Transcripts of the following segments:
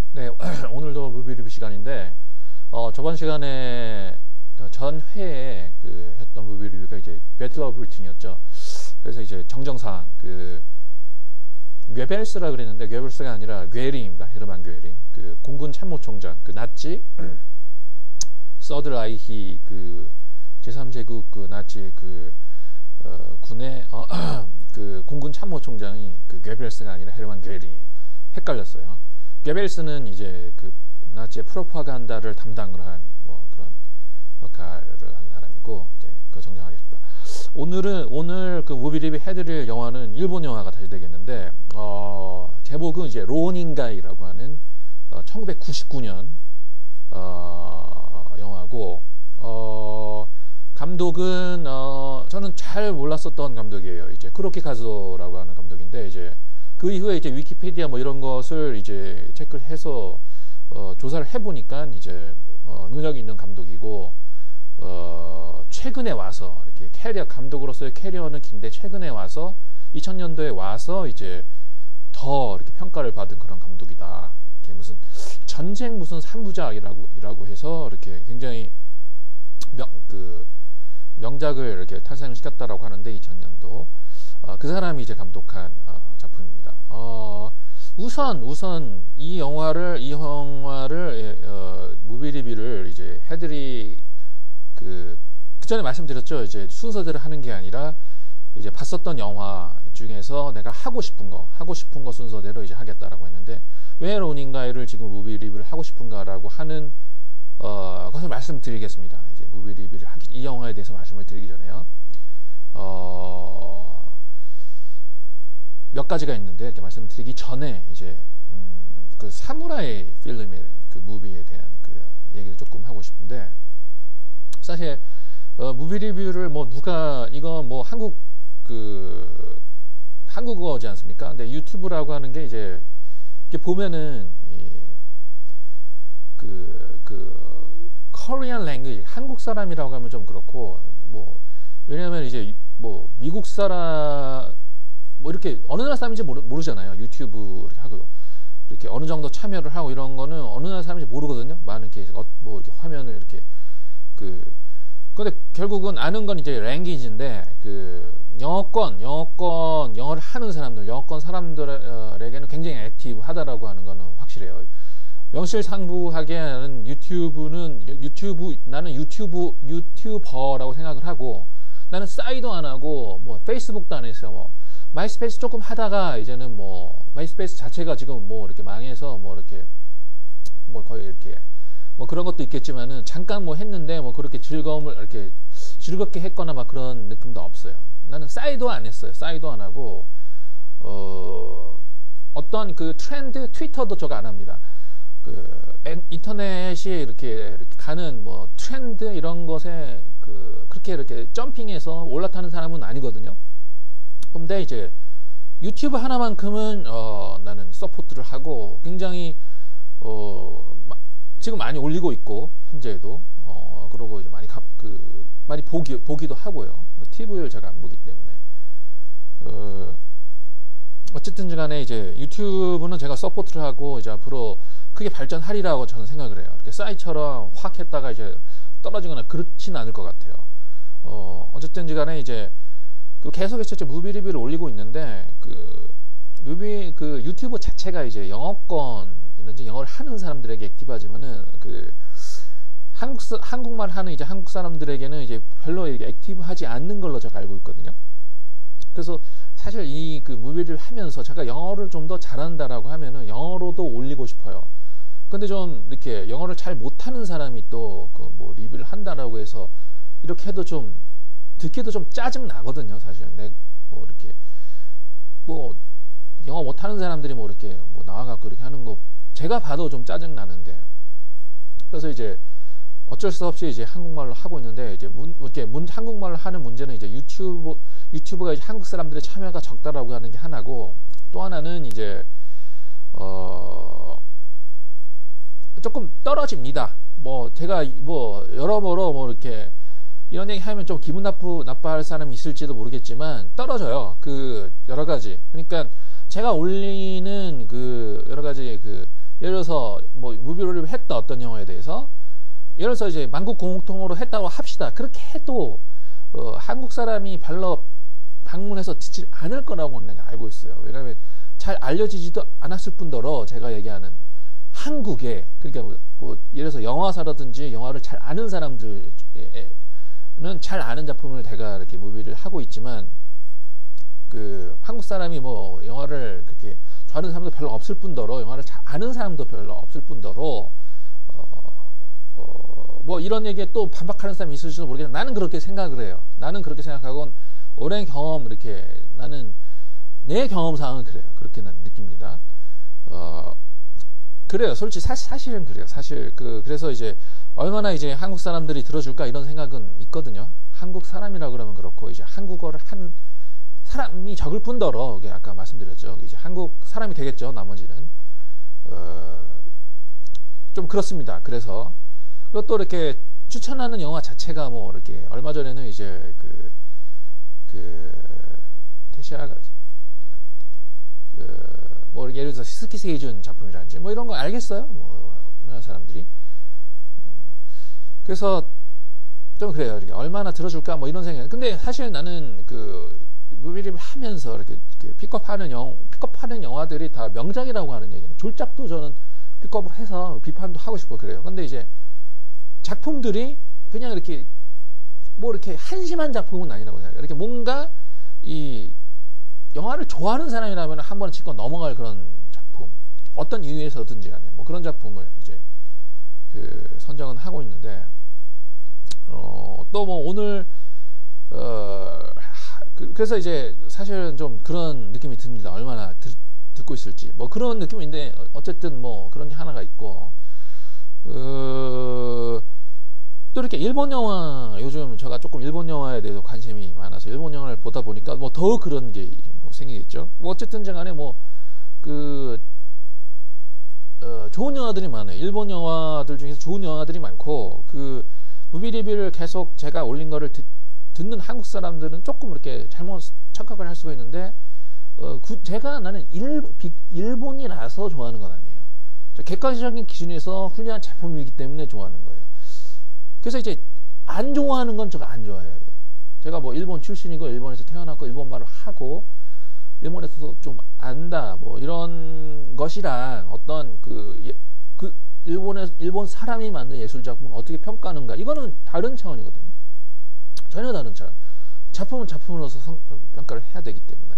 네, 오늘도 무비 리뷰 시간인데, 저번 시간에, 전 회에 했던 무비 리뷰가 이제, 배틀 오브 브리튼이었죠. 그래서 이제 정정상, 괴벨스라 그랬는데, 괴벨스가 아니라 괴링입니다. 헤르만 괴링. 공군 참모총장, 나치, 서드 라이히, 제3제국 나치 군의, 공군 참모총장이 괴벨스가 아니라 헤르만 괴링이 헷갈렸어요. 게벨스는 이제 나치의 프로파간다를 담당을 한 그런 역할을 한 사람이고 이제 정정하겠습니다. 오늘 무비 리뷰 해드릴 영화는 일본 영화가 다시 되겠는데 제목은 이제 로닌가이라고 하는 1999년 영화고 감독은 저는 잘 몰랐었던 감독이에요. 이제 쿠로키 카즈오라고 하는 감독인데 이제 그 이후에 이제 위키피디아 이런 것을 이제 체크를 해서 조사를 해보니까 이제 능력이 있는 감독이고 최근에 와서 이렇게 감독으로서의 캐리어는 긴데 최근에 와서 2000년도에 와서 이제 더 이렇게 평가를 받은 그런 감독이다. 이렇게 무슨 전쟁 무슨 3부작이라고 해서 이렇게 굉장히 명작을 이렇게 탄생을 시켰다라고 하는데 2000년도 그 사람이 이제 감독한 작품입니다. 우선 이 영화를 무비 리뷰를 이제 그 전에 말씀드렸죠. 이제 순서대로 하는 게 아니라 이제 봤었던 영화 중에서 내가 하고 싶은 거 순서대로 이제 하겠다라고 했는데 왜 로닌가이를 지금 무비 리뷰를 하고 싶은가라고 하는 것을 말씀드리겠습니다. 이제 무비 리뷰를 이 영화에 대해서 말씀을 드리기 전에요. 몇 가지가 있는데 이렇게 말씀드리기 전에 이제 사무라이 필름의 무비에 대한 얘기를 조금 하고 싶은데 사실 무비 리뷰를 이거 한국어지 않습니까? 근데 유튜브라고 하는 게 이제 이렇게 보면은 코리안 랭귀지 한국 사람이라고 하면 좀 그렇고 왜냐면 이제 미국 사람 이렇게 어느 나라 사람인지 모르잖아요. 유튜브 이렇게 하고 이렇게 어느 정도 참여를 하고 이런 거는 어느 나라 사람인지 모르거든요. 많은 케이스가 이렇게 화면을 이렇게 근데 결국은 아는 건 이제 랭귀지인데 영어를 하는 사람들, 영어권 사람들에게는 굉장히 액티브하다라고 하는 거는 확실해요. 명실상부하게 나는 나는 유튜버라고 생각을 하고 나는 사이도 안 하고 페이스북도 안 했어요. 마이스페이스 조금 하다가 이제는 마이스페이스 자체가 지금 이렇게 망해서 이렇게 거의 이렇게 그런 것도 있겠지만은 잠깐 했는데 그렇게 즐거움을 이렇게 즐겁게 했거나 그런 느낌도 없어요. 나는 사이도 안 했어요. 사이도 안 하고 어떤 트렌드 트위터도 저거 안 합니다. 인터넷이 이렇게 가는 트렌드 이런 것에 그렇게 이렇게 점핑해서 올라타는 사람은 아니거든요. 근데 이제 유튜브 하나만큼은 나는 서포트를 하고 굉장히 지금 많이 올리고 있고 현재도 그러고 이제 많이 보기도 하고요. TV를 제가 안 보기 때문에 어쨌든 간에 이제 유튜브는 제가 서포트를 하고 이제 앞으로 크게 발전하리라고 저는 생각을 해요. 이렇게 싸이처럼 확 했다가 이제 떨어지거나 그렇진 않을 것 같아요. 어쨌든 간에 이제 계속해서 이제 무비 리뷰를 올리고 있는데 유튜브 자체가 이제 영어권이든지 영어를 하는 사람들에게 액티브하지만은 한국말 하는 이제 한국 사람들에게는 이제 별로 이렇게 액티브하지 않는 걸로 제가 알고 있거든요. 그래서 사실 이 무비를 하면서 제가 영어를 좀 더 잘한다라고 하면은 영어로도 올리고 싶어요. 근데 좀 이렇게 영어를 잘 못하는 사람이 또 리뷰를 한다라고 해서 이렇게 해도 좀 듣기도 좀 짜증 나거든요. 사실 이렇게 영어 못하는 사람들이 이렇게 나와갖고 이렇게 하는 거 제가 봐도 좀 짜증 나는데 그래서 이제 어쩔 수 없이 이제 한국말로 하고 있는데 이제 이렇게 한국말로 하는 문제는 이제 유튜브가 이제 한국 사람들의 참여가 적다라고 하는 게 하나고 또 하나는 이제 조금 떨어집니다. 제가 여러모로 이렇게 이런 얘기 하면 좀 기분 나빠할 사람이 있을지도 모르겠지만 떨어져요. 여러 가지. 그러니까 제가 올리는 여러 가지 예를 들어서 무비를 했다 어떤 영화에 대해서 예를 들어서 이제 만국 공통으로 했다고 합시다. 그렇게 해도 한국 사람이 별로 방문해서 듣지 않을 거라고 내가 알고 있어요. 왜냐하면 잘 알려지지도 않았을 뿐더러 제가 얘기하는 한국에 그러니까 뭐 예를 들어서 영화사라든지 영화를 잘 아는 사람들은 잘 아는 작품을 제가 이렇게 무비를 하고 있지만 그 한국 사람이 뭐 영화를 그렇게 좋아하는 사람도 별로 없을 뿐더러 영화를 잘 아는 사람도 별로 없을 뿐더러 뭐 이런 얘기에 또 반박하는 사람이 있을지도 모르겠는데 나는 그렇게 생각을 해요. 나는 그렇게 생각하고 오랜 경험 이렇게 나는 내 경험상은 그래요. 그렇게 난 느낍니다. 그래요. 솔직히 사실은 그래요. 사실 그래서 이제 얼마나 이제 한국 사람들이 들어줄까 이런 생각은 있거든요. 한국 사람이라 그러면 그렇고 이제 한국어를 하는 사람이 적을 뿐더러 아까 말씀드렸죠. 이제 한국 사람이 되겠죠. 나머지는 좀 그렇습니다. 그래서 그리고 또 이렇게 추천하는 영화 자체가 뭐 이렇게 얼마 전에는 이제 태시아가 뭐 예를 들어서 스키세이준 작품이라든지 뭐 이런 거 알겠어요. 뭐 우리나라 사람들이 그래서 좀 그래요. 이렇게 얼마나 들어줄까 뭐 이런 생각. 근데 사실 나는 무비를 하면서 이렇게 픽업하는 영화들이 다 명작이라고 하는 얘기는 졸작도 저는 픽업을 해서 비판도 하고 싶고 그래요. 근데 이제 작품들이 그냥 이렇게 뭐 이렇게 한심한 작품은 아니라고 생각해요. 이렇게 뭔가 이 영화를 좋아하는 사람이라면 한 번은 짚고 넘어갈 그런 작품 어떤 이유에서든지 간에 뭐 그런 작품을 이제 선정은 하고 있는데 또 뭐 오늘 그래서 이제 사실은 좀 그런 느낌이 듭니다. 얼마나 듣고 있을지 뭐 그런 느낌인데 어쨌든 뭐 그런 게 하나가 있고 또 이렇게 일본 영화 요즘 제가 조금 일본 영화에 대해서 관심이 많아서 일본 영화를 보다 보니까 뭐 더 그런 게 뭐 생기겠죠. 뭐 어쨌든 간에 뭐 좋은 영화들이 많아요. 일본 영화들 중에서 좋은 영화들이 많고 무비 리뷰를 계속 제가 올린 거를 듣는 한국 사람들은 조금 이렇게 잘못 착각을 할 수가 있는데 나는 일본이라서 좋아하는 건 아니에요. 객관적인 기준에서 훌륭한 작품이기 때문에 좋아하는 거예요. 그래서 이제 안 좋아하는 건 제가 안 좋아해요. 제가 뭐 일본 출신이고 일본에서 태어났고 일본말을 하고 일본에서도 좀 안다 뭐 이런 것이랑 어떤 일본 사람이 만든 예술 작품을 어떻게 평가하는가 이거는 다른 차원이거든요. 전혀 다른 차원. 작품은 작품으로서 평가를 해야 되기 때문에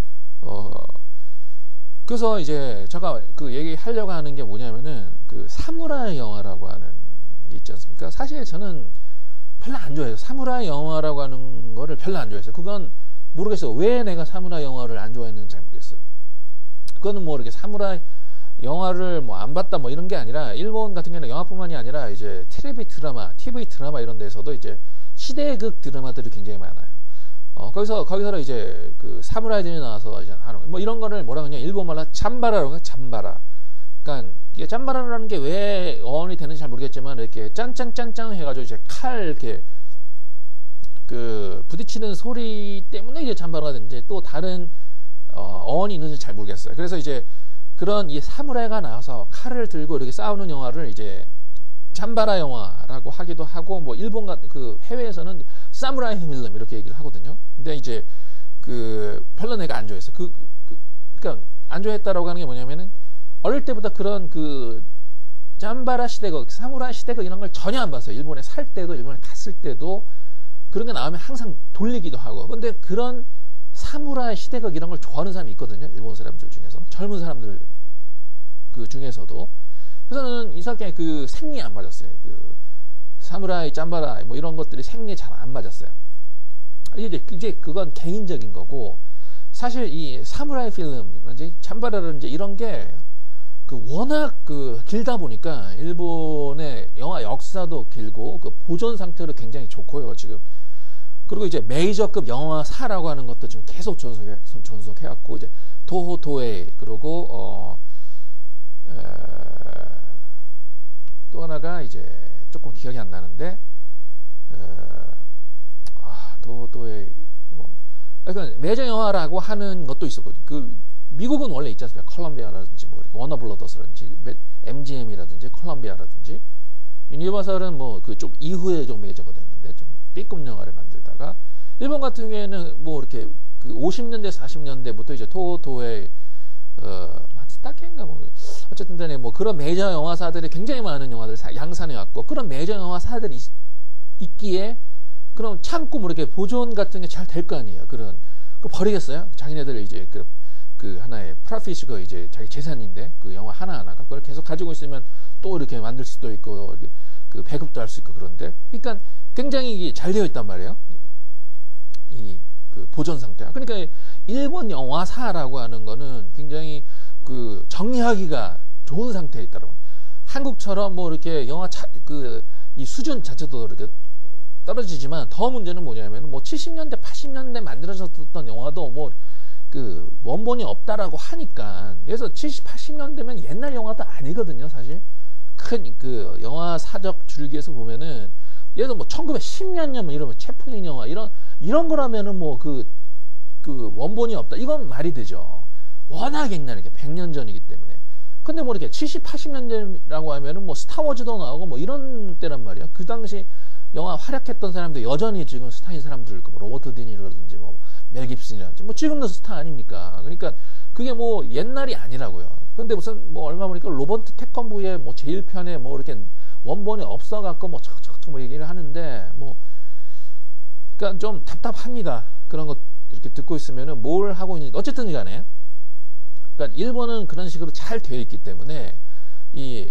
그래서 이제 제가 얘기하려고 하는 게 뭐냐면은 사무라이 영화라고 하는 게 있지 않습니까? 사실 저는 별로 안 좋아해요. 사무라이 영화라고 하는 거를 별로 안 좋아했어요. 그건 모르겠어요. 왜 내가 사무라이 영화를 안 좋아했는지 잘 모르겠어요. 그거는 뭐 이렇게 사무라이 영화를 뭐 안 봤다 뭐 이런 게 아니라 일본 같은 경우는 영화뿐만이 아니라 이제 TV 드라마 이런 데서도 이제 시대극 드라마들이 굉장히 많아요. 거기서 이제 사무라이들이 나와서 이제 하는 뭐 이런 거를 뭐라 그러냐 일본말로 잠바라라고 해요. 잠바라. 그러니까 이게 잠바라라는 게 왜 어원이 되는지 잘 모르겠지만 이렇게 짠짱 해가지고 이제 칼 이렇게 부딪히는 소리 때문에 이제 잠바라가 되는지 또 다른 어원이 있는지 잘 모르겠어요. 그래서 이제 그런 이 사무라이가 나와서 칼을 들고 이렇게 싸우는 영화를 이제 잠바라 영화라고 하기도 하고 뭐 일본 해외에서는 사무라이 필름 이렇게 얘기를 하거든요. 근데 이제 별로 내가 안 좋아했어요. 그러니까 안 좋아했다라고 하는 게 뭐냐면은 어릴 때부터 그런 잠바라 시대극, 사무라이 시대극 이런 걸 전혀 안 봤어요. 일본에 살 때도 일본에 갔을 때도 그런 게 나오면 항상 돌리기도 하고. 근데 그런 사무라이 시대극 이런 걸 좋아하는 사람이 있거든요. 일본 사람들 중에서는 젊은 사람들 중에서도. 그래서 저는 이상하게 생리에 안 맞았어요. 사무라이, 짬바라 뭐 이런 것들이 생리에 잘 안 맞았어요. 이제 그건 개인적인 거고 사실 이 사무라이 필름이라든지 잠바라라든지 이런 게 워낙 길다 보니까 일본의 영화 역사도 길고 보존 상태도 굉장히 좋고요 지금. 그리고 이제 메이저급 영화사라고 하는 것도 지금 계속 존속해왔고 이제 도호토에 그리고 또 하나가 이제 조금 기억이 안 나는데 도호토에 그러니까 메이저 영화라고 하는 것도 있었거든요. 미국은 원래 있지 않습니까? 컬럼비아라든지 뭐 이렇게 워너블러더스라든지 MGM이라든지 콜럼비아라든지 유니버설은 뭐 그 좀 이후에 좀 메이저가 됐는데 좀 B급 영화를 만들다가 일본 같은 경우에는 뭐 이렇게 그 50년대 40년대부터 이제 토토의 마츠다케인가 뭐 어쨌든 간에 뭐 그런 메이저 영화사들이 굉장히 많은 영화들을 양산해 왔고 그런 메이저 영화사들이 있기에 그럼 참고 뭐 이렇게 보존 같은 게 잘 될 거 아니에요. 그걸 버리겠어요? 자기네들 이제 그 하나의 프로핏이고 이제 자기 재산인데 그 영화 하나하나가 그걸 계속 가지고 있으면 또 이렇게 만들 수도 있고 이렇게 그 배급도 할 수 있고 그런데 그러니까 굉장히 잘 되어 있단 말이에요. 이 그 보존 상태가. 그러니까 일본 영화사라고 하는 거는 굉장히 그 정리하기가 좋은 상태에 있다라고. 한국처럼 뭐 이렇게 영화 이 수준 자체도 이렇게 떨어지지만 더 문제는 뭐냐면 뭐 70년대 80년대 만들어졌던 영화도 뭐 그 원본이 없다라고 하니까 그래서 70, 80년대면 옛날 영화도 아니거든요, 사실. 큰 그 영화 사적 줄기에서 보면은 예를 들어 뭐 1910년 뭐 이러면 채플린 영화 이런 거라면은 뭐 그 원본이 없다. 이건 말이 되죠. 워낙 옛날에 100년 전이기 때문에. 근데 뭐 이렇게 70, 80년대라고 하면은 뭐 스타워즈도 나오고 뭐 이런 때란 말이야. 그 당시 영화 활약했던 사람들 여전히 지금 스타인 사람들 뭐 로버트 디니로라든지 뭐 멜 깁슨이라든지 뭐 지금도 스타 아닙니까? 그러니까 그게 뭐 옛날이 아니라고요. 근데 무슨 뭐 얼마 보니까 로버트 태권브의 뭐 제1편에 뭐 이렇게 원본이 없어갖고 뭐 척척척 뭐 얘기를 하는데 뭐 그러니까 좀 답답합니다. 그런 거 이렇게 듣고 있으면은 뭘 하고 있는지 어쨌든 간에 그러니까 일본은 그런 식으로 잘 되어 있기 때문에 이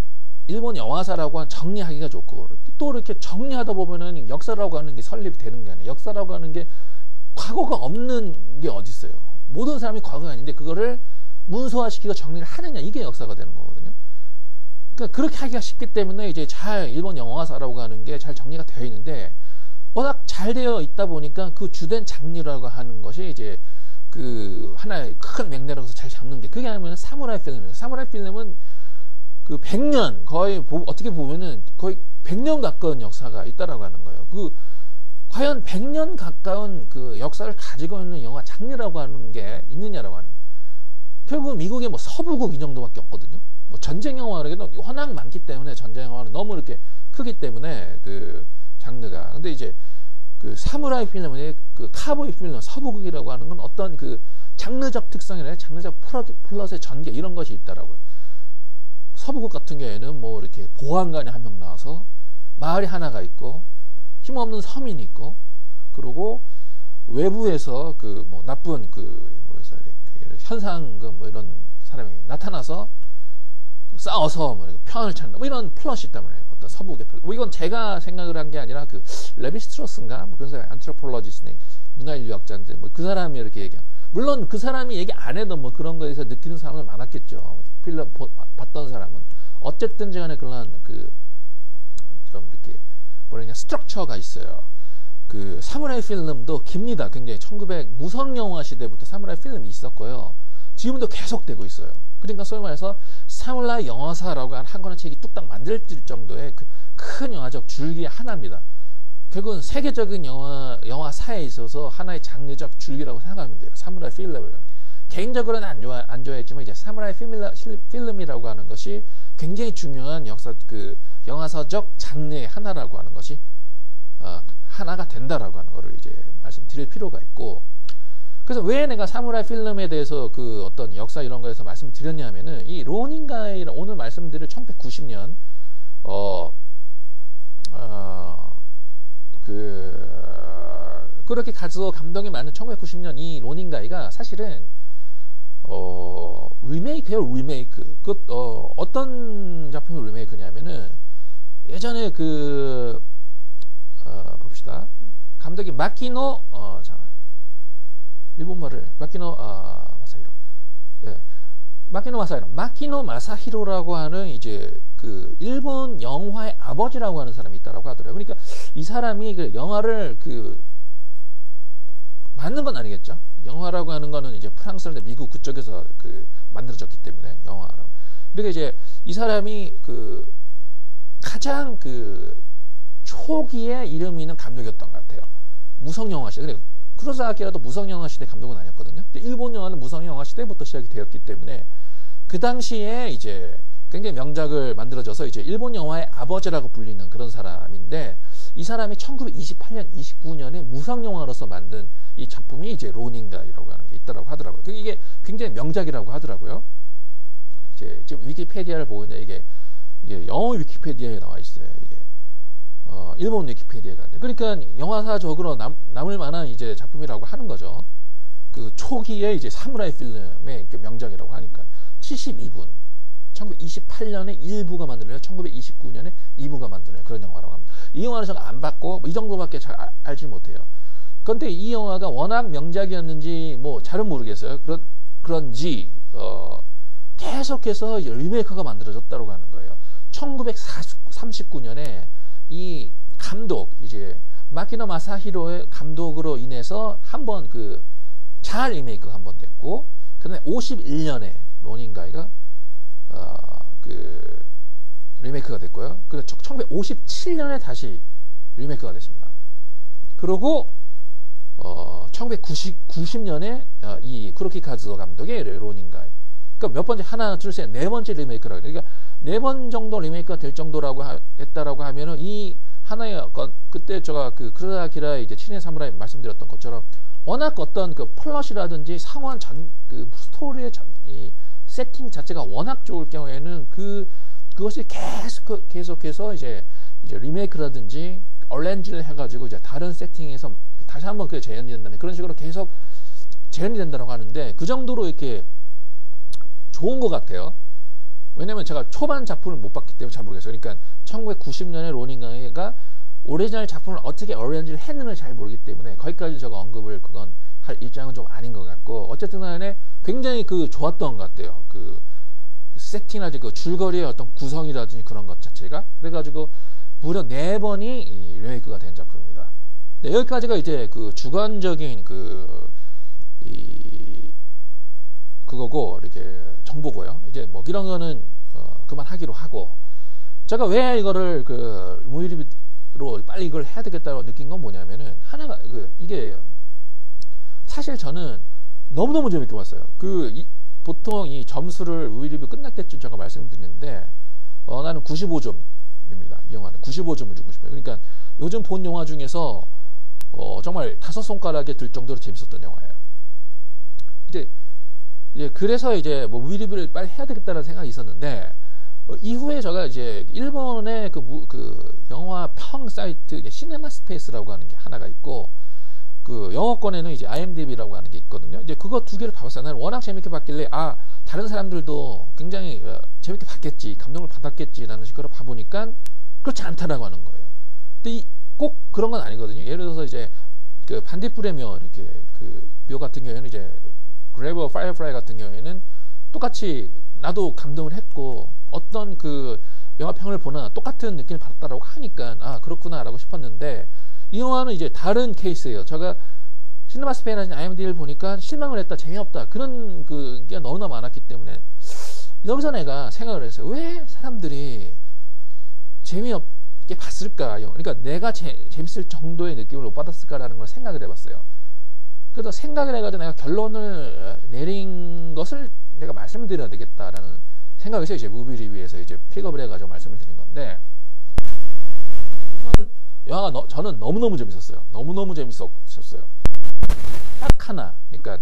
일본 영화사라고 하는 정리하기가 좋고 또 이렇게 정리하다 보면은 역사라고 하는 게 설립이 되는 게 아니에요. 역사라고 하는 게 과거가 없는 게 어디 있어요. 모든 사람이 과거가 아닌데 그거를 문서화시키고 정리를 하느냐 이게 역사가 되는 거거든요. 그러니까 그렇게 하기가 쉽기 때문에 이제 잘 일본 영화사라고 하는 게 잘 정리가 되어 있는데 워낙 잘 되어 있다 보니까 그 주된 장르라고 하는 것이 이제 그 하나의 큰 맥락으로서 잘 잡는 게 그게 아니면 사무라이 필름이에요. 사무라이 필름은 그 100년 거의 어떻게 보면은 거의 100년 가까운 역사가 있다라고 하는 거예요. 그 과연 100년 가까운 그 역사를 가지고 있는 영화 장르라고 하는 게 있느냐라고 하는. 결국 미국에 뭐 서부국 이 정도밖에 없거든요. 뭐 전쟁 영화는 워낙 많기 때문에 전쟁 영화는 너무 이렇게 크기 때문에 그 장르가. 근데 이제 그 사무라이 필름의 그 카보이 필름 서부국이라고 하는 건 어떤 그 장르적 특성이나 장르적 플롯의 전개 이런 것이 있다라고요. 서부국 같은 경우에는 뭐 이렇게 보안관이 한 명 나와서 마을이 하나가 있고 힘없는 서민이 있고 그리고 외부에서 그 뭐 나쁜 그래서 현상 뭐 이런 사람이 나타나서 싸워서 뭐 편을 찾는 뭐 이런 플롯이 있다면 어떤 서부의 플롯. 뭐 이건 제가 생각을 한 게 아니라 그 레비스트로스인가 뭐 그런 사람 안트로폴로지스트 문화인류학자인데 뭐 그 사람이 이렇게 얘기한. 물론 그 사람이 얘기 안 해도 뭐 그런 거에서 느끼는 사람은 많았겠죠. 필름 봤던 사람은 어쨌든 간에 그런 그 좀 이렇게 뭐냐 스트럭처가 있어요. 그 사무라이 필름도 깁니다. 굉장히 1900 무성 영화 시대부터 사무라이 필름이 있었고요. 지금도 계속되고 있어요. 그러니까 소위 말해서 사무라이 영화사라고 한 권의 책이 뚝딱 만들어질 정도의 그 큰 영화적 줄기 하나입니다. 결국은 세계적인 영화사에 있어서 하나의 장르적 줄기라고 생각하면 돼요. 사무라이 필름을. 개인적으로는 안 좋아했지만 이제 사무라이 필름이라고 하는 것이 굉장히 중요한 영화사적 장르의 하나라고 하는 것이 하나가 된다라고 하는 것을 이제 말씀드릴 필요가 있고. 그래서 왜 내가 사무라이 필름에 대해서 그 어떤 역사 이런 거에서 말씀을 드렸냐면은 이 로닝가이 오늘 말씀드릴 1990년 그렇게 가서 감동이 많은 1990년 이 로닝가이가 사실은 리메이크예요. 리메이크. 어떤 작품이 리메이크냐면은 예전에 봅시다. 감독이 마키노 일본말을 마키노 마사히로. 예. 마키노 마사히로라고 하는 이제 그 일본 영화의 아버지라고 하는 사람이 있다라고 하더라고요. 그러니까 이 사람이 그 영화를 만든 건 아니겠죠. 영화라고 하는 거는 이제 프랑스나 미국 그쪽에서 만들어졌기 때문에 영화라고. 그러니까 이제 이 사람이 가장 초기에 이름 있는 감독이었던 것 같아요. 무성 영화 시대. 그러니까 쿠로사와키라도 무성 영화 시대 감독은 아니었거든요. 일본 영화는 무성 영화 시대부터 시작이 되었기 때문에 그 당시에 이제 굉장히 명작을 만들어줘서 이제 일본 영화의 아버지라고 불리는 그런 사람인데, 이 사람이 1928년, 29년에 무성 영화로서 만든 이 작품이 이제 로닌가이라고 하는 게 있다라고 하더라고요. 이게 굉장히 명작이라고 하더라고요. 이제 지금 위키페디아를 보고 있는데 이게 영어 위키페디아에 나와 있어요. 이게 일본 위키페디아가. 그러니까 영화사적으로 남을 만한 이제 작품이라고 하는 거죠. 그 초기에 이제 사무라이 필름의 명작이라고 하니까 72분. 1928년에 1부가 만들어요. 1929년에 2부가 만들어요. 그런 영화라고 합니다. 이 영화는 제가 안 봤고 이 정도밖에 잘 알지 못해요. 그런데 이 영화가 워낙 명작이었는지 뭐 잘은 모르겠어요. 그런지 계속해서 리메이크가 만들어졌다고 하는 거예요. 1939년에 이 감독, 이제 마키노 마사히로의 감독으로 인해서 한번 잘 리메이크가 한번 됐고, 그 다음에 51년에 로닌가이가 리메이크가 됐고요. 그리고 1957년에 다시 리메이크가 됐습니다. 그리고 1990년에 이 쿠로키 카즈오 감독의 로닌가이. 그러니까 몇 번째, 하나, 둘, 셋, 네 번째 리메이크라고. 그러니까 네 번 정도 리메이크가 될 정도라고 했다라고 하면은 이 하나의 그때 제가 쿠로사와 아키라 이제 친의 사무라이 말씀드렸던 것처럼 워낙 어떤 플롯이라든지 상황 스토리의 이 세팅 자체가 워낙 좋을 경우에는 그것이 계속해서 이제 리메이크라든지 얼렌지를 해가지고 이제 다른 세팅에서 다시 한번 재현이 된다는 그런 식으로 계속 재현이 된다고 하는데, 그 정도로 이렇게 좋은 것 같아요. 왜냐면 제가 초반 작품을 못 봤기 때문에 잘 모르겠어요. 그러니까 1990년에 로닌가이가 오리지널 작품을 어떻게 어렌지를 했는지 잘 모르기 때문에 거기까지 제가 언급을 그건 할 입장은 좀 아닌 것 같고, 어쨌든 간에 굉장히 좋았던 것 같아요. 세팅이라든지 줄거리의 어떤 구성이라든지 그런 것 자체가. 그래가지고 무려 4번이 리메이크가 된 작품입니다. 네, 여기까지가 이제 주관적인 그거고, 이렇게 정보고요. 이제 뭐 이런 거는 그만하기로 하고, 제가 왜 이거를 무이리뷰로 빨리 이걸 해야 되겠다고 느낀 건 뭐냐면은, 하나가 이게 사실 저는 너무너무 재밌게 봤어요. 보통 이 점수를 무이리뷰 끝날 때쯤 제가 말씀드리는데, 나는 95점입니다. 이 영화는 95점을 주고 싶어요. 그러니까 요즘 본 영화 중에서 정말 5손가락에 들 정도로 재밌었던 영화예요. 이제 그래서 이제 뭐 무이리뷰를 빨리 해야 되겠다는 생각이 있었는데, 이후에 제가 이제 일본의 영화 평 사이트 시네마 스페이스라고 하는 게 하나가 있고, 영어권에는 이제 IMDb라고 하는 게 있거든요. 이제 그거 두 개를 봐봤어요. 나는 워낙 재밌게 봤길래, 다른 사람들도 굉장히 재밌게 봤겠지, 감동을 받았겠지라는 식으로 봐보니까 그렇지 않다라고 하는 거예요. 근데 꼭 그런 건 아니거든요. 예를 들어서 이제 반딧불의 묘, 이렇게 묘 같은 경우에는 이제 그레이브 오브 파이어프라이 같은 경우에는 똑같이 나도 감동을 했고, 어떤 영화평을 보나 똑같은 느낌을 받았다라고 하니까 그렇구나라고 싶었는데, 이 영화는 이제 다른 케이스예요. 제가 시네마스페인이나 IMDb를 보니까 실망을 했다, 재미없다, 그런 게 너무나 많았기 때문에 여기서 내가 생각을 했어요. 왜 사람들이 재미없게 봤을까? 그러니까 내가 재밌을 정도의 느낌을 못 받았을까라는 걸 생각을 해봤어요. 그래서 생각을 해가지고 내가 결론을 내린 것을 내가 말씀을 드려야 되겠다라는 생각에서 이제 무비 리뷰에서 이제 픽업을 해가지고 말씀을 드린 건데, 영화가 저는 너무너무 재밌었어요. 너무너무 재밌었어요. 딱 하나, 그러니까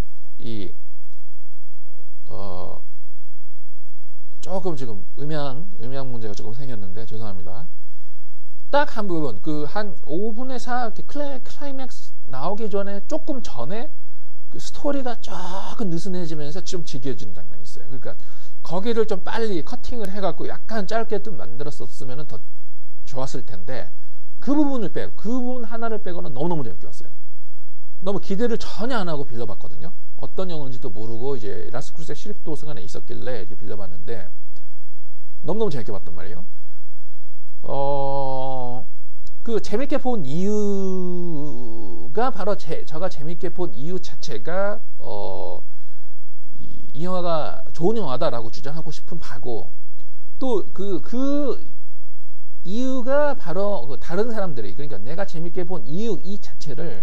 조금 지금 음향 문제가 조금 생겼는데 죄송합니다. 딱 한 부분, 한 5분의 4 이렇게 클라이맥스 나오기 조금 전에 스토리가 조금 느슨해지면서 좀 지겨워지는 장면이 있어요. 그러니까 거기를 좀 빨리 커팅을 해갖고 약간 짧게 좀 만들었었으면 더 좋았을 텐데, 그 부분 하나를 빼고는 너무너무 재밌게 봤어요. 너무 기대를 전혀 안 하고 빌려봤거든요. 어떤 영화인지도 모르고 이제 라스 크루스의 시립도서관에 있었길래 이렇게 빌려봤는데 너무너무 재밌게 봤단 말이에요. 재밌게 본 이유가 바로 제가 재밌게 본 이유 자체가 이 영화가 좋은 영화다라고 주장하고 싶은 바고, 또 이유가 바로 다른 사람들이, 그러니까 내가 재밌게 본 이유 이 자체를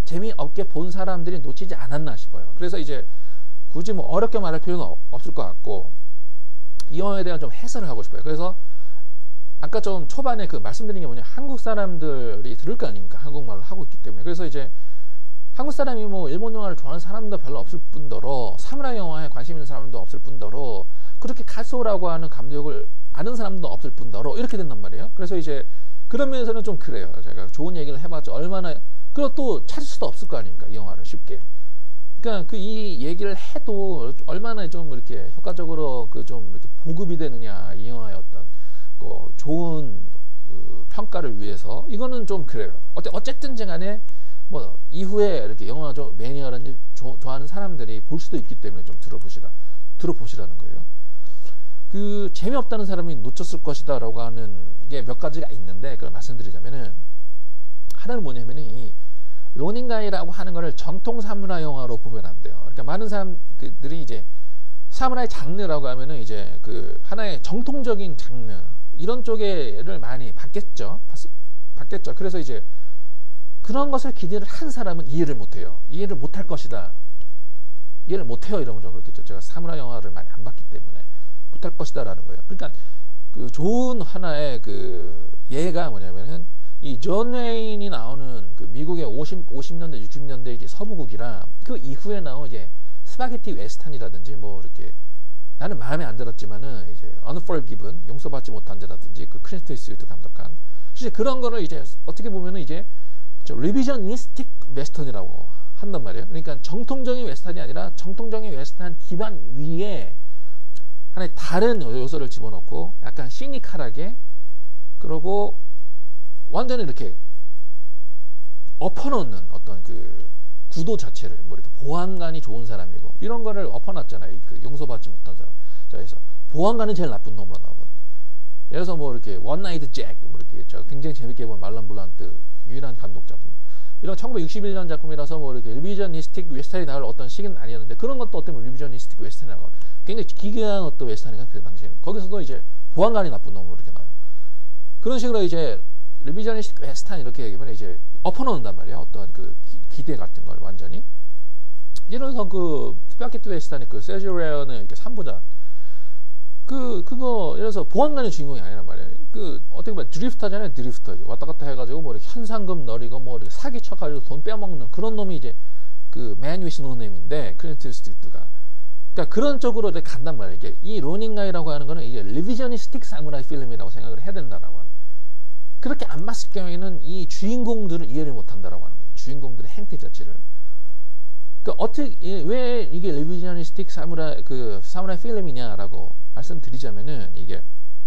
재미없게 본 사람들이 놓치지 않았나 싶어요. 그래서 이제 굳이 뭐 어렵게 말할 필요는 없을 것 같고 이 영화에 대한 좀 해설을 하고 싶어요. 그래서 아까 좀 초반에 그 말씀드린 게 뭐냐, 한국 사람들이 들을 거 아닙니까? 한국말을 하고 있기 때문에. 그래서 이제 한국 사람이 뭐 일본 영화를 좋아하는 사람도 별로 없을 뿐더러 사무라이 영화에 관심 있는 사람도 없을 뿐더러 그렇게 카츠오라고 하는 감독을 아는 사람도 없을 뿐더러 이렇게 된단 말이에요. 그래서 이제 그런 면에서는 좀 그래요. 제가 좋은 얘기를 해봤자 얼마나, 그리고 또 찾을 수도 없을 거 아닙니까? 이 영화를 쉽게. 그러니까 그 이 얘기를 해도 얼마나 좀 이렇게 효과적으로 그 좀 이렇게 보급이 되느냐, 이 영화의 어떤 그 좋은 그 평가를 위해서. 이거는 좀 그래요. 어쨌든지 간에 뭐 이후에 이렇게 영화 좀 매니아라든지 좋아하는 사람들이 볼 수도 있기 때문에 좀 들어보시라는 거예요. 그 재미없다는 사람이 놓쳤을 것이다 라고 하는 게 몇 가지가 있는데, 그걸 말씀드리자면은 하나는 뭐냐면은 이 로닝가이라고 하는 거를 정통 사무라이 영화로 보면 안 돼요. 그러니까 많은 사람들이 이제 사무라이 장르라고 하면은 이제 그 하나의 정통적인 장르 이런 쪽에를 많이 봤겠죠. 그래서 이제 그런 것을 기대를 한 사람은 이해를 못해요. 이해를 못할 것이다. 이해를 못해요. 이러면 좀 그렇겠죠. 제가 사무라이 영화를 많이 안 봤기 때문에 못할 것이다라는 거예요. 그러니까 그 좋은 하나의 그 예가 뭐냐면은 이 존 웨인이 나오는 그 미국의 50년대, 60년대 이제 서부국이랑 그 이후에 나온 이제 스파게티 웨스턴이라든지 뭐 이렇게 나는 마음에 안 들었지만은 이제 Unforgiven, 용서받지 못한 자라든지 그 크리스트 이스트우드 감독한 사실 그런 거를 이제 어떻게 보면은 이제 리비저니스틱 웨스턴이라고 한단 말이에요. 그러니까 정통적인 웨스턴이 아니라 정통적인 웨스턴 기반 위에 하나의 다른 요소를 집어넣고 약간 시니컬하게, 그리고 완전히 이렇게 엎어놓는 어떤 그 구도 자체를 뭐 이렇게 보안관이 좋은 사람이고 이런 거를 엎어놨잖아요. 그 용서받지 못한 사람. 자, 그래서 보안관은 제일 나쁜 놈으로 나오거든요. 예를 들어서 뭐 이렇게 원나이트 잭, 뭐 이렇게 저 굉장히 재밌게 본 말런 블란트 유일한 감독 작품. 이런 1961년 작품이라서 뭐 이렇게 리비저니스틱 웨스턴이 나올 어떤 시기는 아니었는데 그런 것도 어떤 리비저니스틱 웨스턴이라고 굉장히 기괴한 어떤 웨스턴이가 그 당시에는 거기서도 이제 보안관이 나쁜 놈으로 이렇게 나와요. 그런 식으로 이제 리비저니스틱 웨스턴 이렇게 얘기하면 이제 엎어놓는단 말이야. 어떤 그 기대 같은 걸 완전히. 예를 들어서 그 스파게티 웨스턴이 그 세지오 레어는 이렇게 3부작. 그거, 예를 들어서 보안관의 주인공이 아니란 말이에요. 그, 어떻게 보면 드리프터잖아요, 드리프터. 왔다 갔다 해가지고 뭐 이렇게 현상금 노리고 뭐 이렇게 사기 쳐가지고 돈 빼먹는 그런 놈이 이제 그 Man with No Name인데, 클린트 이스트우드가. 그러니까 그런 쪽으로 이렇게 간단 말이에요. 이게 이 로닝가이라고 하는 거는 이게 리비저니스틱 사무라이 필름이라고 생각을 해야 된다라고 하는. 그렇게 안 봤을 경우에는 이 주인공들을 이해를 못 한다라고 하는 거예요. 주인공들의 행태 자체를. 그러니까 어떻게, 왜 이게 리비저니스틱 사무라이 필름이냐라고 말씀드리자면은 이게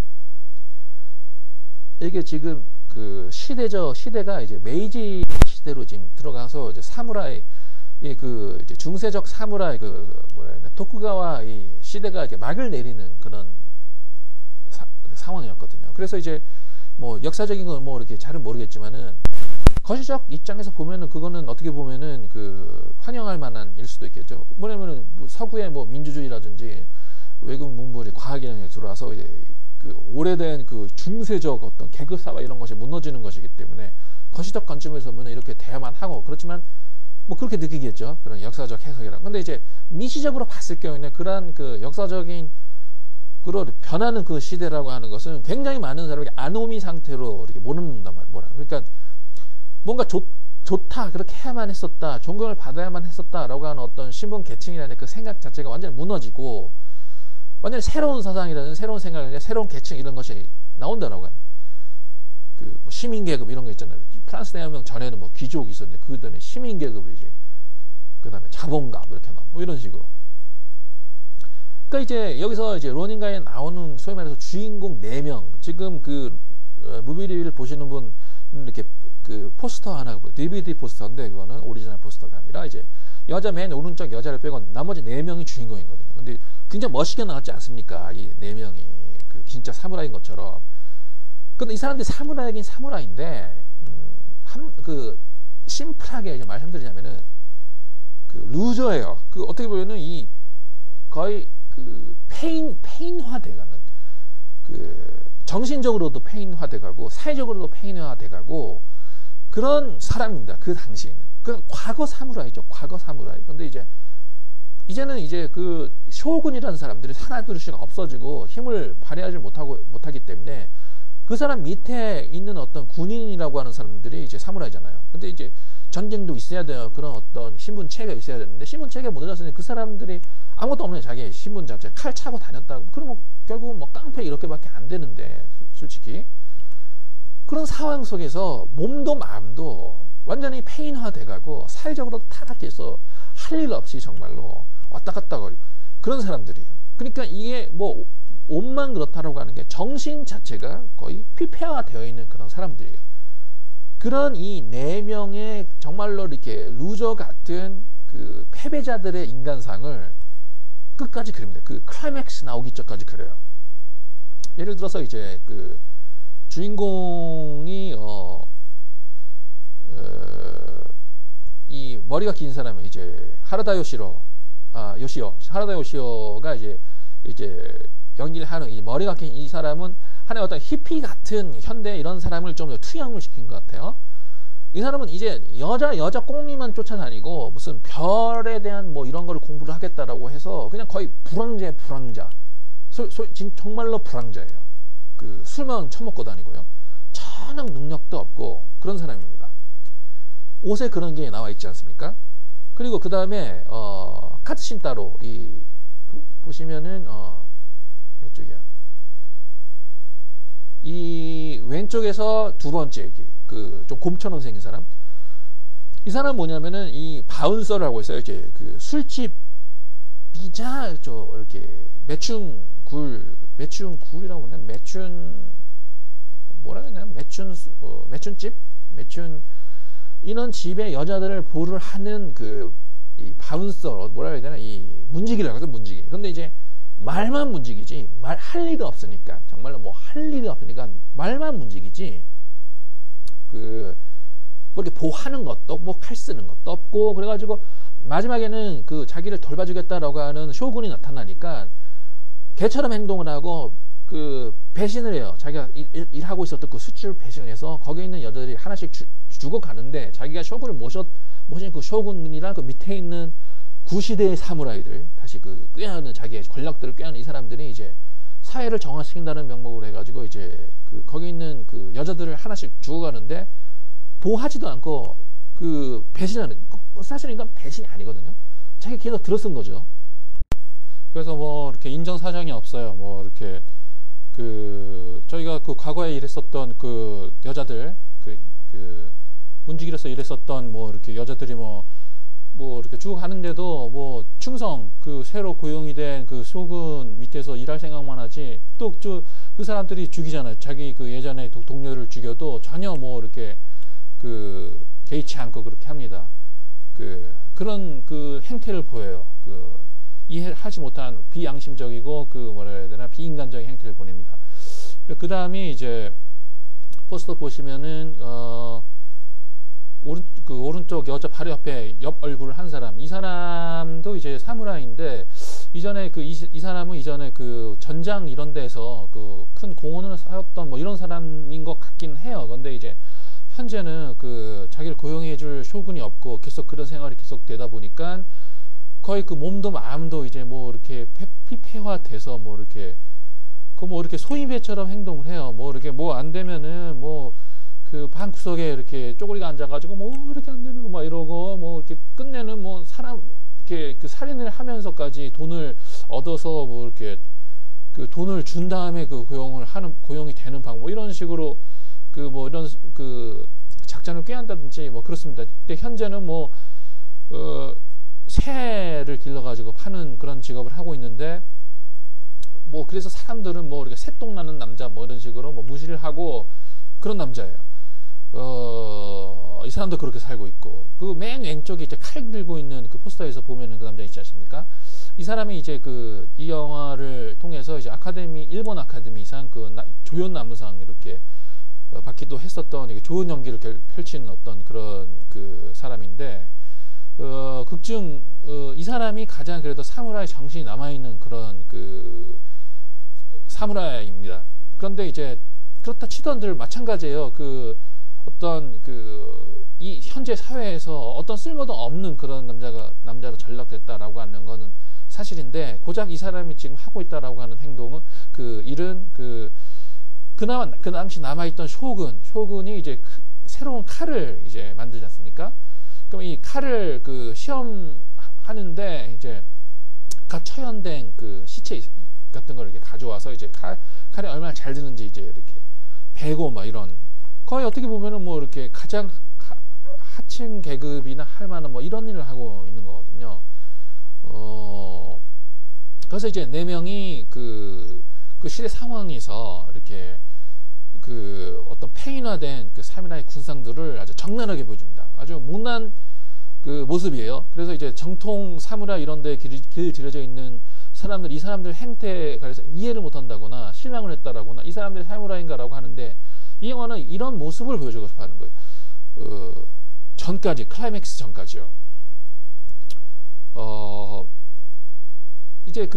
지금 그 시대가 이제 메이지 시대로 지금 들어가서 이제 사무라이 그 이제 중세적 사무라이 그 뭐라 해야 되나 토쿠가와 이 시대가 이제 막을 내리는 그런 상황이었거든요. 그래서 이제 뭐 역사적인 건 뭐 이렇게 잘은 모르겠지만은 거시적 입장에서 보면은 그거는 어떻게 보면은 그 환영할 만한 일 수도 있겠죠. 뭐냐면은 서구의 뭐 민주주의라든지 외국 문물이 과학이라는 게 들어와서 이제 그 오래된 그 중세적 어떤 계급사와 이런 것이 무너지는 것이기 때문에 거시적 관점에서 보면 이렇게 대야만 하고 그렇지만 뭐 그렇게 느끼겠죠. 그런 역사적 해석이라. 근데 이제 미시적으로 봤을 경우에는 그러한 그 역사적인 그로 변하는 그 시대라고 하는 것은 굉장히 많은 사람이 아노미 상태로 이렇게 모른단 말이에요. 그러니까 뭔가 좋다, 그렇게 해야만 했었다, 존경을 받아야만 했었다라고 하는 어떤 신분 계층이라는 그 생각 자체가 완전히 무너지고 완전히 새로운 사상이라는 새로운 생각이라는 새로운 계층 이런 것이 나온다라고 하는 그 뭐 시민계급 이런 거 있잖아요. 프랑스 대혁명 전에는 뭐 귀족이 있었는데 그 전에 시민계급을 이제 그 다음에 자본가 이렇게 나오고 뭐 이런 식으로. 그러니까 이제 여기서 이제 로닝가에 나오는 소위 말해서 주인공 4명 지금 그 무비 리뷰를 보시는 분 이렇게 그 포스터 하나 DVD 포스터인데 그거는 오리지널 포스터가 아니라 이제 여자 맨 오른쪽 여자를 빼고 나머지 4명이 주인공이거든요. 근데 굉장히 멋있게 나왔지 않습니까? 이 4명이 그 진짜 사무라이인 것처럼. 근데 이 사람들이 사무라이긴 사무라이인데 그 심플하게 이제 말씀드리자면은 그 루저예요. 그 어떻게 보면은 이 거의 그 페인화돼가는 그 정신적으로도 페인화돼가고 사회적으로도 페인화돼가고 그런 사람입니다. 그 당시에는. 그 과거 사무라이죠. 과거 사무라이. 근데 이제는 이제 그 쇼군이라는 사람들이 하나둘씩 없어지고 힘을 발휘하지 못하기 때문에 그 사람 밑에 있는 어떤 군인이라고 하는 사람들이 이제 사무라이잖아요. 근데 이제 전쟁도 있어야 돼요. 그런 어떤 신분체가 있어야 되는데 신분체가 무너졌으니 그 사람들이 아무것도 없는 자기 신분 자체 칼 차고 다녔다고 그러면 결국은 뭐 깡패 이렇게밖에 안 되는데 솔직히 그런 상황 속에서 몸도 마음도 완전히 폐인화 돼가고 사회적으로도 타락해서 할 일 없이 정말로 왔다 갔다 거리고 그런 사람들이에요. 그러니까 이게 뭐 옷만 그렇다라고 하는 게 정신 자체가 거의 피폐화되어 있는 그런 사람들이에요. 그런 이 4명의 정말로 이렇게 루저 같은 그 패배자들의 인간상을 끝까지 그립니다. 그 클라이맥스 나오기 전까지 그려요. 예를 들어서 이제 그 주인공이 이 머리가 긴 사람이 이제 하라다 요시오 하라다 요시오가 이제 연기를 하는 이 머리가 긴 이 사람은 하나의 어떤 히피 같은 현대 이런 사람을 좀 더 투영을 시킨 것 같아요. 이 사람은 이제 여자 꽁리만 쫓아다니고 무슨 별에 대한 뭐 이런 거를 공부를 하겠다라고 해서 그냥 거의 불황자. 정말로 불황자예요. 그 술만 처먹고 다니고요. 전혀 능력도 없고 그런 사람입니다. 옷에 그런 게 나와 있지 않습니까? 그리고 그 다음에 카츠신타로 보시면은 어쪽이야. 이 왼쪽에서 두 번째 그 좀 곰처럼 생긴 사람. 이 사람 뭐냐면은 이 바운서라고 있어요. 이제 그 술집이자 이렇게 매춘굴이라고 하나 뭐라 해야 되나 매춘집 이런 집에 여자들을 보를 하는 이 바운서 뭐라 해야 되나 이 문지기라고 하죠. 문지기. 근데 이제 말만 문지기지 할 일이 없으니까 정말로 뭐 할 일이 없으니까 말만 문지기지 뭐 이렇게 보하는 것도 뭐 칼 쓰는 것도 없고 그래가지고 마지막에는 그 자기를 돌봐주겠다라고 하는 쇼군이 나타나니까 개처럼 행동을 하고 그 배신을 해요. 자기가 일하고 있었던 그 수출 배신을 해서 거기에 있는 여자들이 하나씩 죽어가는데 자기가 쇼군을 모신 그 쇼군이랑 그 밑에 있는 구시대의 사무라이들 다시 꾀하는 자기의 권력들을 꾀하는 이 사람들이 이제 사회를 정화시킨다는 명목으로 해가지고 이제 거기 있는 그 여자들을 하나씩 죽어가는데 보호하지도 않고 배신하는 사실 인간 배신이 아니거든요. 자기 계속 들어쓴 거죠. 그래서 뭐 이렇게 인정 사정이 없어요. 뭐 이렇게 저희가 과거에 일했었던 그 여자들 문지기로서 일했었던 뭐 이렇게 여자들이 뭐 이렇게 쭉 하는데도 뭐 충성 새로 고용이 된 그 쇼군 밑에서 일할 생각만 하지 또 그 사람들이 죽이잖아요. 자기 예전에 동료를 죽여도 전혀 뭐 이렇게 개의치 않고 그렇게 합니다. 그런 행태를 보여요. 이해하지 못한 비양심적이고 뭐라 해야 되나 비인간적인 행태를 보냅니다. 그 다음에 이제 포스터 보시면은 오른쪽 여자 바로 옆에 옆 얼굴을 한 사람, 이 사람도 이제 사무라이인데 이전에 이 사람은 이전에 전장 이런 데서 큰 공헌을 하였던 뭐 이런 사람인 것 같긴 해요. 근데 이제 현재는 자기를 고용해줄 쇼군이 없고 계속 그런 생활이 계속 되다 보니까 거의 몸도 마음도 이제 뭐 이렇게 피폐화돼서 뭐 이렇게 이렇게 소인배처럼 행동을 해요. 뭐 이렇게 뭐 안 되면은 방 구석에 이렇게 쪼그리가 앉아가지고 뭐 이렇게 안 되는 거 막 이러고 뭐 이렇게 끝내는 뭐 사람 이렇게 살인을 하면서까지 돈을 얻어서 뭐 이렇게 돈을 준 다음에 고용이 되는 방법 뭐 이런 식으로 뭐 이런 작전을 꾀한다든지 뭐 그렇습니다. 근데 현재는 뭐 새를 길러가지고 파는 그런 직업을 하고 있는데 뭐 그래서 사람들은 뭐 이렇게 새똥 나는 남자 뭐 이런 식으로 뭐 무시를 하고 그런 남자예요. 이 사람도 그렇게 살고 있고 맨 왼쪽에 이제 칼 들고 있는 포스터에서 보면은 그 남자 있지 않습니까? 이 사람이 이제 이 영화를 통해서 이제 일본 아카데미상 조연나무상 이렇게 받기도 했었던 좋은 연기를 펼치는 어떤 그런 사람인데 극중 이 사람이 가장 그래도 사무라이 정신이 남아있는 그런 사무라이입니다. 그런데 이제 그렇다 치던들 마찬가지예요. 어떤 이 현재 사회에서 어떤 쓸모도 없는 그런 남자로 전락됐다라고 하는 거는 사실인데, 고작 이 사람이 지금 하고 있다라고 하는 행동은, 그 일은 그나마 그 당시 남아있던 쇼군이 이제 새로운 칼을 이제 만들지 않습니까? 그럼 이 칼을 시험하는데 이제 갓 처형된 그 시체 같은 걸 이렇게 가져와서 이제 칼이 얼마나 잘 드는지 이제 이렇게 베고 막 이런, 거의 어떻게 보면은 뭐 이렇게 가장 하층 계급이나 할 만한 뭐 이런 일을 하고 있는 거거든요. 그래서 이제 4명이 그 시대 상황에서 이렇게 어떤 폐인화된 그 사무라이 군상들을 아주 적나라하게 보여줍니다. 아주 못난 그 모습이에요. 그래서 이제 정통 사무라이 이런 데 길 들여져 있는 사람들, 이 사람들 행태에 관해서 이해를 못한다거나 실망을 했다라거나 이 사람들이 사무라이인가라고 하는데, 이 영화는 이런 모습을 보여주고 싶어 하는 거예요. 클라이맥스 전까지요. 이제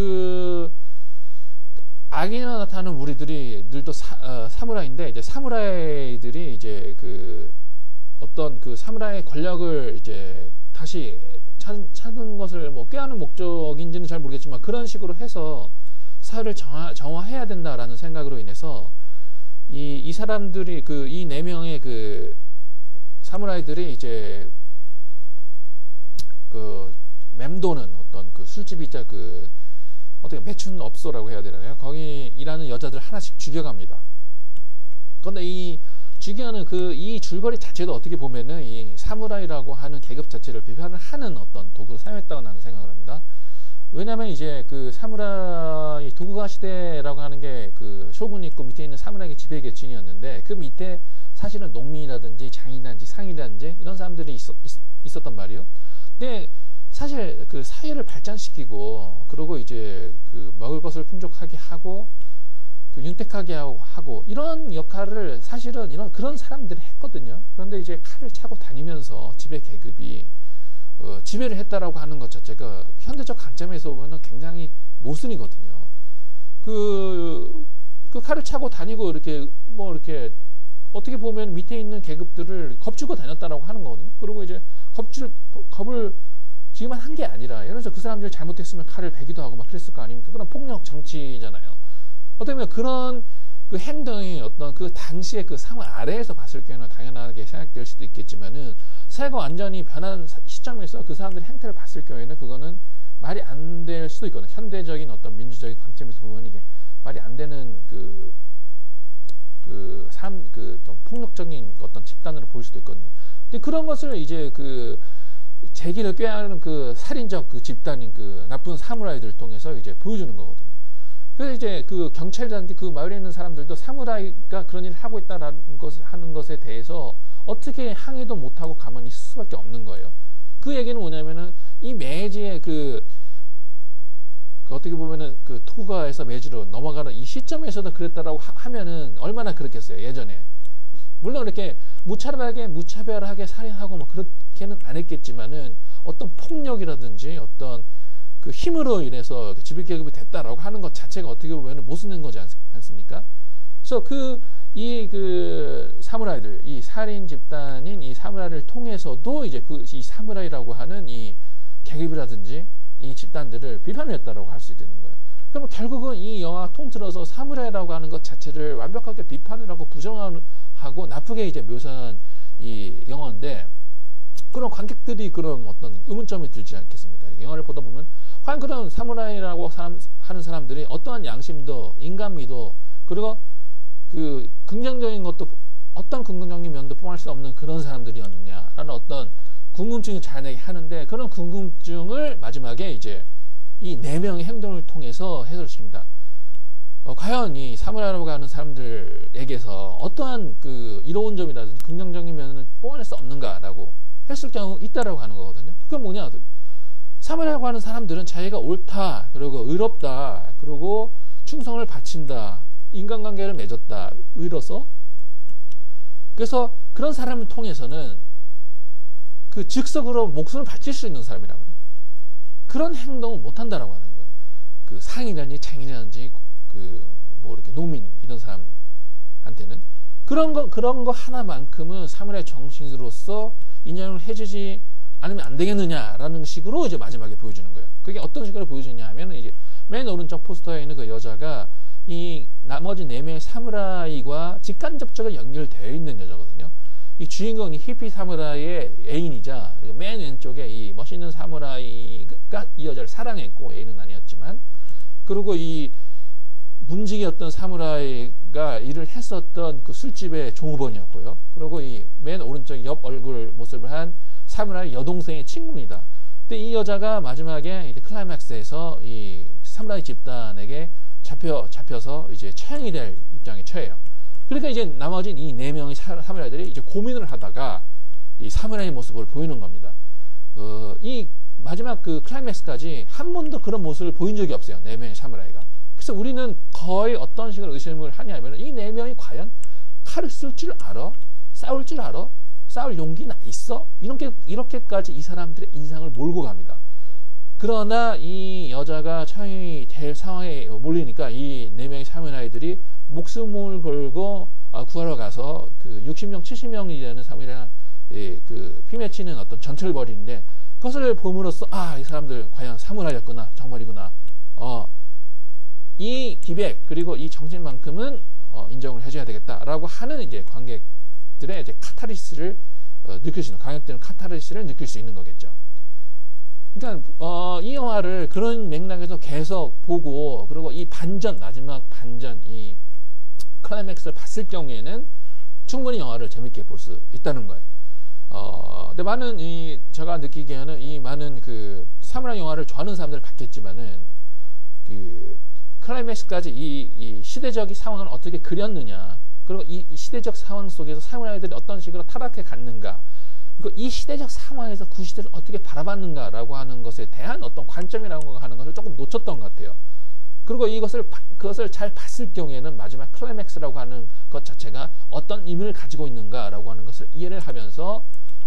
악인으로 나타나는 무리들이 늘도 사무라이인데, 이제 사무라이들이 이제 어떤 사무라이의 권력을 이제 다시 찾은 것을 뭐 꾀하는 목적인지는 잘 모르겠지만, 그런 식으로 해서 사회를 정화해야 된다라는 생각으로 인해서 이 사람들이 이 4명의 사무라이들이 이제 맴도는 어떤 술집이자 어떻게 매춘업소라고 해야 되나요? 거기 일하는 여자들 하나씩 죽여갑니다. 그런데 이 죽여가는 이 줄거리 자체도 어떻게 보면은 이 사무라이라고 하는 계급 자체를 비판을 하는 어떤 도구로 사용했다고 나는 생각을 합니다. 왜냐면 이제 사무라이 도구가 시대라고 하는 게 쇼군이 있고 밑에 있는 사무라이의 지배계층이었는데, 그 밑에 사실은 농민이라든지 장인이라든지 상인이라든지 이런 사람들이 있었단 말이에요. 근데 사실 사회를 발전시키고, 그리고 이제 먹을 것을 풍족하게 하고 윤택하게 하고 이런 역할을 사실은 그런 사람들이 했거든요. 그런데 이제 칼을 차고 다니면서 지배 계급이 지배를 했다라고 하는 것 자체가 현대적 관점에서 보면 굉장히 모순이거든요. 칼을 차고 다니고 이렇게 어떻게 보면 밑에 있는 계급들을 겁주고 다녔다라고 하는 거거든요. 그리고 이제 겁을 지금만 한 게 아니라, 예를 들어서 그 사람들이 잘못했으면 칼을 베기도 하고 막 그랬을 거 아닙니까? 그런 폭력 정치잖아요. 어떻게 보면 그런 행동이 어떤 당시의 상황 아래에서 봤을 경우는 당연하게 생각될 수도 있겠지만은, 사회가 완전히 변한 시점에서 그 사람들의 행태를 봤을 경우에는 그거는 말이 안 될 수도 있거든요. 현대적인 어떤 민주적인 관점에서 보면 이게 말이 안 되는 좀 폭력적인 어떤 집단으로 보일 수도 있거든요. 근데 그런 것을 이제 재기를 꾀하는 살인적 집단인 나쁜 사무라이들을 통해서 이제 보여주는 거거든요. 그래서 이제 경찰이라든지 마을에 있는 사람들도 사무라이가 그런 일을 하고 있다라는 하는 것에 대해서 어떻게 항의도 못하고 가만히 있을 수밖에 없는 거예요. 그 얘기는 뭐냐면은, 이 매지의 어떻게 보면은 토쿠가에서 매지로 넘어가는 이 시점에서도 그랬다라고 하면은 얼마나 그렇겠어요, 예전에. 물론 이렇게 무차별하게 살인하고 뭐 그렇게는 안 했겠지만은, 어떤 폭력이라든지 어떤 힘으로 인해서 지배계급이 됐다라고 하는 것 자체가 어떻게 보면은 모순된 거지 않습니까? 그래서 사무라이들, 이 살인 집단인 이 사무라이를 통해서도 이제 이 사무라이라고 하는 이 계급이라든지 이 집단들을 비판을 했다라고 할 수 있는 거예요. 그러면 결국은 이 영화 통틀어서 사무라이라고 하는 것 자체를 완벽하게 비판을 하고 부정하고 나쁘게 이제 묘사한 이 영화인데, 그런 관객들이 그런 어떤 의문점이 들지 않겠습니까? 영화를 보다 보면 과연 그런 사무라이라고 하는 사람들이 어떠한 양심도 인간미도, 그리고 긍정적인 것도, 어떤 긍정적인 면도 뽕할 수 없는 그런 사람들이었느냐라는 어떤 궁금증이 자아내게 하는데, 그런 궁금증을 마지막에 이제 이 4명의 행동을 통해서 해설시킵니다. 과연 이 사무라이라고 하는 사람들에게서 어떠한 이로운 점이라든지 긍정적인 면을 뽕할 수 없는가라고 했을 경우 있다라고 하는 거거든요. 그건 뭐냐? 사무라이라고 하는 사람들은 자기가 옳다, 그리고 의롭다, 그리고 충성을 바친다, 인간관계를 맺었다, 의로서. 그래서 그런 사람을 통해서는 즉석으로 목숨을 바칠 수 있는 사람이라고 해요. 그런 행동을 못한다라고 하는 거예요. 상인이라든지 장인이라든지 뭐 이렇게 농민 이런 사람한테는 그런 거 하나만큼은 사무라이 정신으로서 인정을 해주지 않으면 안 되겠느냐라는 식으로 이제 마지막에 보여주는 거예요. 그게 어떤 식으로 보여주냐 하면은 이제 맨 오른쪽 포스터에 있는 그 여자가 이 나머지 4명의 사무라이와 직간접적으로 연결되어 있는 여자거든요. 이 주인공이 히피 사무라이의 애인이자 맨 왼쪽에 이 멋있는 사무라이가 이 여자를 사랑했고 애인은 아니었지만, 그리고 이 문직이었던 사무라이가 일을 했었던 그 술집의 종업원이었고요. 그리고 이 맨 오른쪽 옆 얼굴 모습을 한 사무라이 여동생의 친구입니다. 근데 이 여자가 마지막에 이제 클라이맥스에서 이 사무라이 집단에게 잡혀서 이제 처형이 될 입장에 처해요. 그러니까 이제 나머지 이 4명의 사무라이들이 이제 고민을 하다가 이 사무라이 모습을 보이는 겁니다. 이 마지막 그 클라이맥스까지 한 번도 그런 모습을 보인 적이 없어요. 4명의 사무라이가. 그래서 우리는 거의 어떤 식으로 의심을 하냐면 이 4명이 과연 칼을 쓸 줄 알아? 싸울 줄 알아? 싸울 용기나 있어? 이렇게까지 이 사람들의 인상을 몰고 갑니다. 그러나 이 여자가 처형이 될 상황에 몰리니까 이 4명의 사무라이들이 목숨을 걸고 구하러 가서 그 60명, 70명이 되는 사무라이 그 피맺히는 어떤 전투를 벌이는데, 그것을 봄으로써 이 사람들 과연 사무라이였구나, 정말이구나. 이 기백 그리고 이 정신만큼은 인정을 해줘야 되겠다라고 하는 이제 관객들의 이제 카타르시스를 느낄 수 있는, 관객들은 카타르시스를 느낄 수 있는 거겠죠. 그러니까 이 영화를 그런 맥락에서 계속 보고, 그리고 이 마지막 반전, 이 클라이맥스를 봤을 경우에는 충분히 영화를 재밌게 볼 수 있다는 거예요. 근데 제가 느끼기에는 이 많은 그 사무라이 영화를 좋아하는 사람들을 봤겠지만은 그 클라이맥스까지 이 시대적인 상황을 어떻게 그렸느냐, 그리고 이 시대적 상황 속에서 사무라이들이 어떤 식으로 타락해 갔는가, 그리고 이 시대적 상황에서 그 시대를 어떻게 바라봤는가라고 하는 것에 대한 어떤 관점이라고 하는 것을 조금 놓쳤던 것 같아요. 그리고 그것을 잘 봤을 경우에는 마지막 클라이맥스라고 하는 것 자체가 어떤 의미를 가지고 있는가라고 하는 것을 이해를 하면서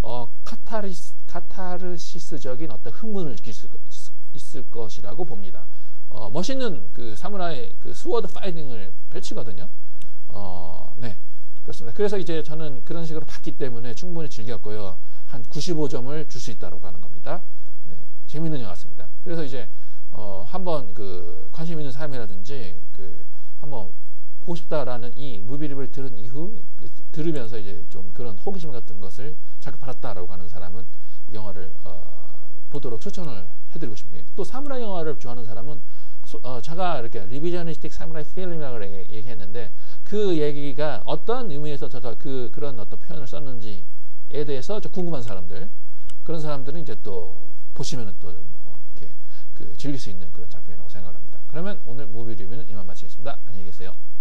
카타르시스적인 어떤 흥분을 느낄 수 있을 것이라고 봅니다. 멋있는 그 사무라이 그 스워드 파이팅을 펼치거든요. 네, 그렇습니다. 그래서 이제 저는 그런 식으로 봤기 때문에 충분히 즐겼고요. 한 95점을 줄 수 있다고 하는 겁니다. 네, 재밌는 영화였습니다. 그래서 이제 한번 그 관심 있는 사람이라든지 한번 보고 싶다라는 이 무비립을 들은 이후 들으면서 이제 좀 그런 호기심 같은 것을 자극받았다라고 하는 사람은 영화를 보도록 추천을 해드리고 싶네요. 또 사무라이 영화를 좋아하는 사람은 제가 이렇게 리비저니스틱 사무라이 필름이라고 얘기했는데, 그 얘기가 어떤 의미에서 제가 그런 어떤 표현을 썼는지에 대해서 좀 궁금한 사람들, 그런 사람들은 이제 또 보시면은 또 이렇게 즐길 수 있는 그런 작품이라고 생각합니다. 그러면 오늘 무비 리뷰는 이만 마치겠습니다. 안녕히 계세요.